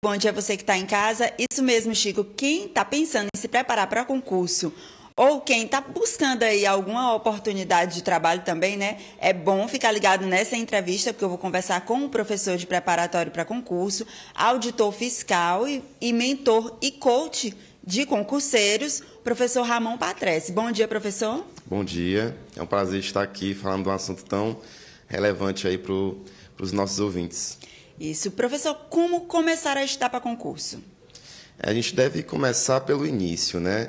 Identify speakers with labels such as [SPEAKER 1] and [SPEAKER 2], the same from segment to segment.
[SPEAKER 1] Bom dia a você que está em casa. Isso mesmo, Chico. Quem está pensando em se preparar para concurso ou quem está buscando aí alguma oportunidade de trabalho também, né? É bom ficar ligado nessa entrevista, porque eu vou conversar com um professor de preparatório para concurso, auditor fiscal e mentor e coach de concurseiros, professor Ramon Patrese. Bom dia, professor.
[SPEAKER 2] Bom dia. É um prazer estar aqui falando de um assunto tão relevante aí para os nossos ouvintes.
[SPEAKER 1] Isso. Professor, como começar a estudar para concurso?
[SPEAKER 2] A gente deve começar pelo início, né?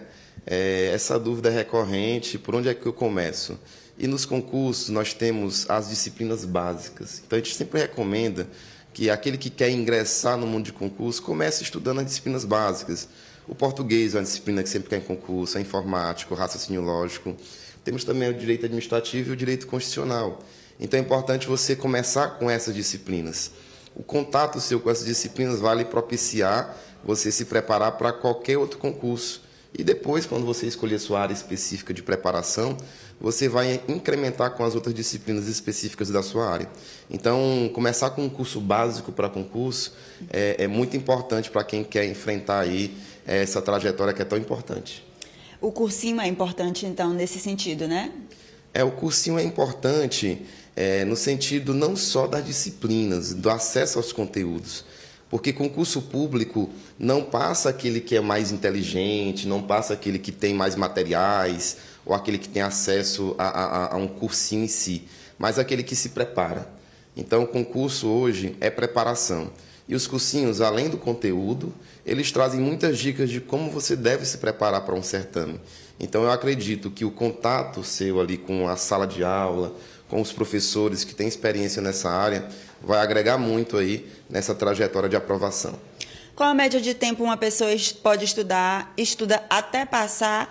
[SPEAKER 2] Essa dúvida é recorrente, por onde é que eu começo? E nos concursos nós temos as disciplinas básicas. Então a gente sempre recomenda que aquele que quer ingressar no mundo de concurso comece estudando as disciplinas básicas. O português é uma disciplina que sempre quer em concurso, a informática, o raciocínio lógico. Temos também o direito administrativo e o direito constitucional. Então é importante você começar com essas disciplinas. O contato seu com essas disciplinas vai lhe propiciar você se preparar para qualquer outro concurso. E depois, quando você escolher a sua área específica de preparação, você vai incrementar com as outras disciplinas específicas da sua área. Então, começar com um curso básico para concurso é muito importante para quem quer enfrentar aí essa trajetória que é tão importante.
[SPEAKER 1] O cursinho é importante, então, nesse sentido, né?
[SPEAKER 2] O cursinho é importante no sentido não só das disciplinas, do acesso aos conteúdos. Porque concurso público não passa aquele que é mais inteligente, não passa aquele que tem mais materiais, ou aquele que tem acesso a um cursinho em si, mas aquele que se prepara. Então, o concurso hoje é preparação. E os cursinhos, além do conteúdo, eles trazem muitas dicas de como você deve se preparar para um certame. Então, eu acredito que o contato seu ali com a sala de aula, com os professores que têm experiência nessa área, vai agregar muito aí nessa trajetória de aprovação.
[SPEAKER 1] Qual a média de tempo uma pessoa pode estudar, estuda até passar?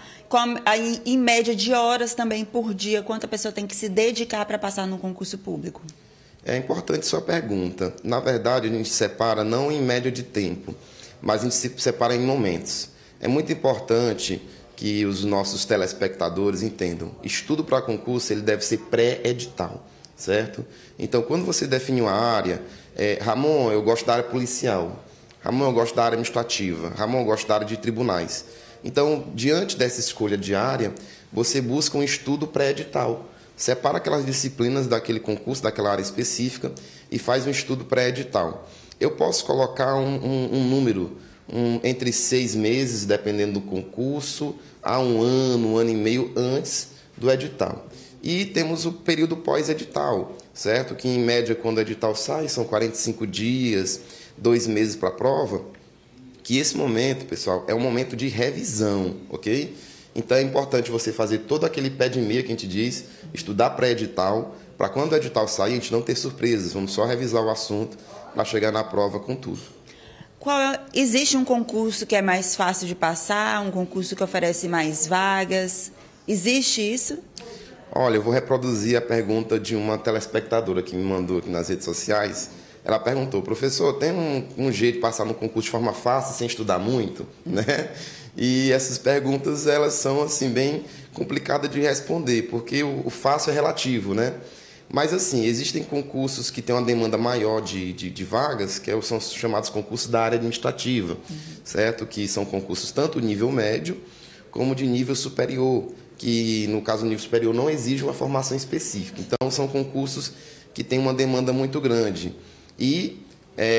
[SPEAKER 1] Em média de horas também por dia, quanto a pessoa tem que se dedicar para passar no concurso público?
[SPEAKER 2] É importante sua pergunta. Na verdade, a gente separa não em média de tempo, mas a gente se separa em momentos. É muito importante que os nossos telespectadores entendam. Estudo para concurso ele deve ser pré-edital, certo? Então, quando você define uma área, Ramon, eu gosto da área policial. Ramon, eu gosto da área administrativa. Ramon, eu gosto da área de tribunais. Então, diante dessa escolha de área, você busca um estudo pré-edital. Separa aquelas disciplinas daquele concurso, daquela área específica e faz um estudo pré-edital. Eu posso colocar um número entre 6 meses, dependendo do concurso, a um ano e meio antes do edital. E temos o período pós-edital, certo? Que, em média, quando o edital sai, são 45 dias, 2 meses para a prova. Que esse momento, pessoal, é um momento de revisão, ok? Então, é importante você fazer todo aquele pé de meia que a gente diz, estudar pré-edital, para quando o edital sair, a gente não ter surpresas. Vamos só revisar o assunto para chegar na prova com tudo.
[SPEAKER 1] Existe um concurso que é mais fácil de passar, um concurso que oferece mais vagas? Existe isso?
[SPEAKER 2] Olha, eu vou reproduzir a pergunta de uma telespectadora que me mandou aqui nas redes sociais. Ela perguntou, professor, tem um jeito de passar no concurso de forma fácil, sem estudar muito? Né? E essas perguntas, elas são assim, bem complicadas de responder, porque o fácil é relativo, né? Mas, assim, existem concursos que têm uma demanda maior de vagas, que são chamados concursos da área administrativa, certo? Que são concursos tanto nível médio como de nível superior, que, no caso do nível superior, não exige uma formação específica. Então, são concursos que têm uma demanda muito grande. E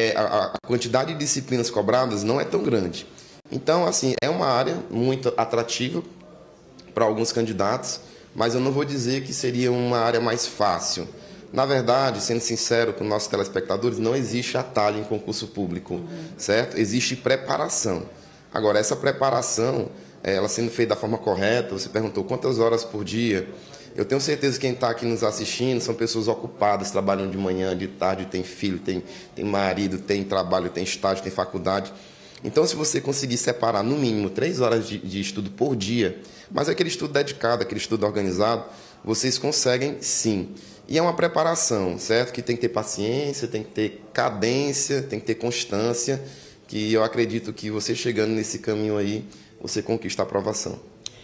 [SPEAKER 2] a quantidade de disciplinas cobradas não é tão grande. Então, assim, é uma área muito atrativa para alguns candidatos, mas eu não vou dizer que seria uma área mais fácil. Na verdade, sendo sincero com nossos telespectadores, não existe atalho em concurso público, certo? Existe preparação. Agora, essa preparação, ela sendo feita da forma correta, você perguntou quantas horas por dia, eu tenho certeza que quem está aqui nos assistindo são pessoas ocupadas, trabalham de manhã, de tarde, tem filho, tem marido, tem trabalho, tem estágio, tem faculdade. Então, se você conseguir separar, no mínimo, 3 horas de estudo por dia, mas aquele estudo dedicado, aquele estudo organizado, vocês conseguem, sim. E é uma preparação, certo? Que tem que ter paciência, tem que ter cadência, tem que ter constância, que eu acredito que você chegando nesse caminho aí, você conquista a aprovação.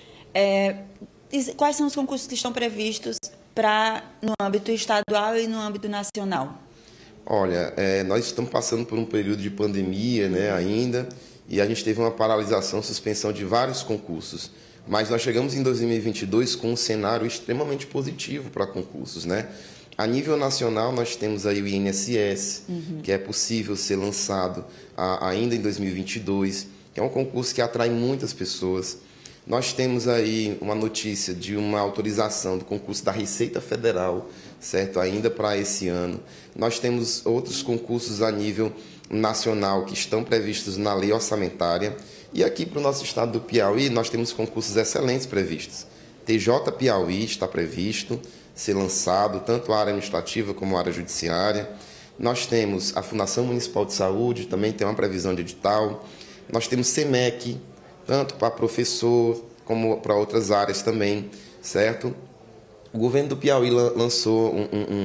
[SPEAKER 1] Quais são os concursos que estão previstos no âmbito estadual e no âmbito nacional?
[SPEAKER 2] Olha, nós estamos passando por um período de pandemia, né, ainda, e a gente teve uma paralisação, suspensão de vários concursos. Mas nós chegamos em 2022 com um cenário extremamente positivo para concursos, né? A nível nacional, nós temos aí o INSS, que é possível ser lançado ainda em 2022, que é um concurso que atrai muitas pessoas. Nós temos aí uma notícia de uma autorização do concurso da Receita Federal, certo? Ainda para esse ano. Nós temos outros concursos a nível nacional que estão previstos na lei orçamentária. E aqui para o nosso estado do Piauí, nós temos concursos excelentes previstos. TJ Piauí está previsto ser lançado, tanto a área administrativa como a área judiciária. Nós temos a Fundação Municipal de Saúde, também tem uma previsão de edital. Nós temos SEMEC, tanto para professor como para outras áreas também, certo? O governo do Piauí lançou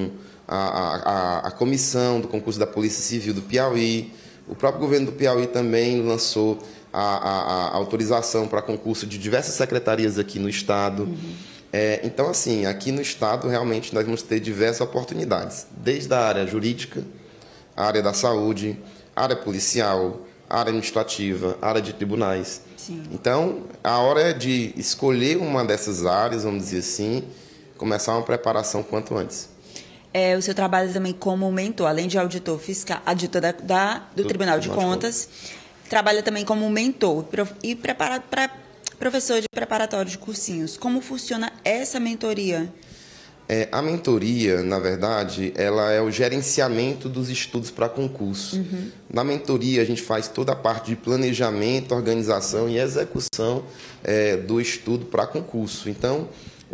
[SPEAKER 2] a comissão do concurso da Polícia Civil do Piauí. O próprio governo do Piauí também lançou a autorização para concurso de diversas secretarias aqui no estado. Então, assim, aqui no estado, realmente, nós vamos ter diversas oportunidades, desde a área jurídica, a área da saúde, a área policial, a área administrativa, a área de tribunais.
[SPEAKER 1] Sim.
[SPEAKER 2] Então, a hora é de escolher uma dessas áreas, vamos dizer assim, começar uma preparação quanto antes.
[SPEAKER 1] O seu trabalho também como mentor, além de auditor fiscal, auditor do Tribunal de Contas, trabalha também como mentor e professor de preparatório de cursinhos. Como funciona essa mentoria?
[SPEAKER 2] A mentoria, na verdade, ela é o gerenciamento dos estudos para concurso. Na mentoria, a gente faz toda a parte de planejamento, organização e execução do estudo para concurso. Então,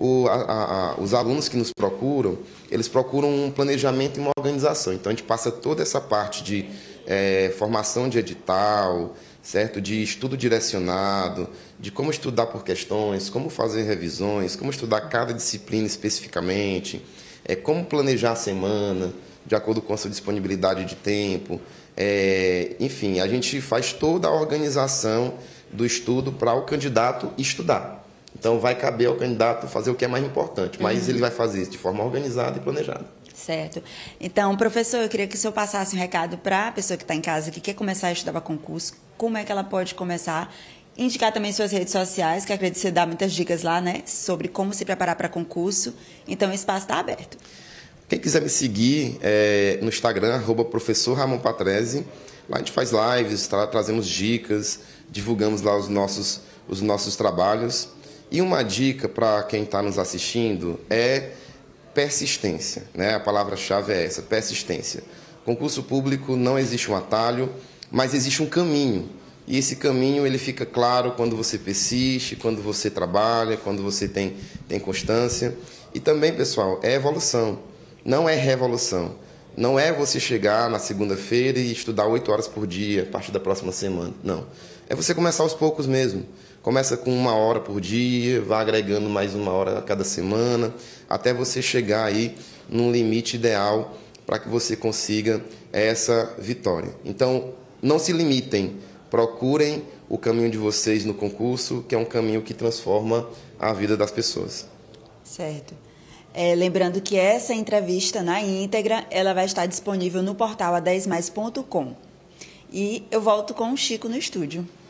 [SPEAKER 2] os alunos que nos procuram, eles procuram um planejamento e uma organização. Então, a gente passa toda essa parte de formação de edital, certo? De estudo direcionado, de como estudar por questões, como fazer revisões, como estudar cada disciplina especificamente, como planejar a semana, de acordo com a sua disponibilidade de tempo. Enfim, a gente faz toda a organização do estudo para o candidato estudar. Então, vai caber ao candidato fazer o que é mais importante, mas ele vai fazer isso de forma organizada e planejada.
[SPEAKER 1] Certo. Então, professor, eu queria que o senhor passasse um recado para a pessoa que está em casa, que quer começar a estudar para concurso, como é que ela pode começar, indicar também suas redes sociais, que acredito que você dá muitas dicas lá, né, sobre como se preparar para concurso. Então, o espaço está aberto.
[SPEAKER 2] Quem quiser me seguir no Instagram, @professor Ramon Patrese, lá a gente faz lives, trazemos dicas, divulgamos lá os nossos trabalhos. E uma dica para quem está nos assistindo é persistência, né? A palavra-chave é essa, persistência. Concurso público não existe um atalho, mas existe um caminho. E esse caminho ele fica claro quando você persiste, quando você trabalha, quando você tem constância. E também, pessoal, é evolução, não é revolução. Não é você chegar na segunda-feira e estudar 8 horas por dia a partir da próxima semana. Não. É você começar aos poucos mesmo. Começa com 1 hora por dia, vai agregando mais 1 hora a cada semana, até você chegar aí num limite ideal para que você consiga essa vitória. Então, não se limitem, procurem o caminho de vocês no concurso, que é um caminho que transforma a vida das pessoas.
[SPEAKER 1] Certo. Lembrando que essa entrevista na íntegra, ela vai estar disponível no portal a10mais.com. E eu volto com o Chico no estúdio.